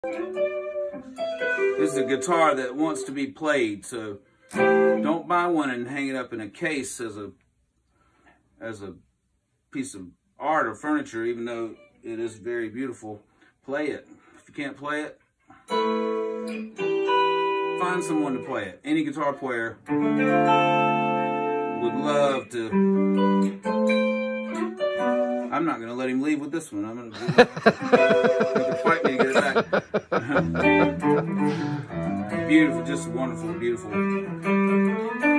This is a guitar that wants to be played, so don't buy one and hang it up in a case as a piece of art or furniture, even though it is very beautiful. Play it. If you can't play it, find someone to play it. Any guitar player would love to. I'm not going to let him leave with this one. I'm going to fight me to get it back. Beautiful, just wonderful, beautiful.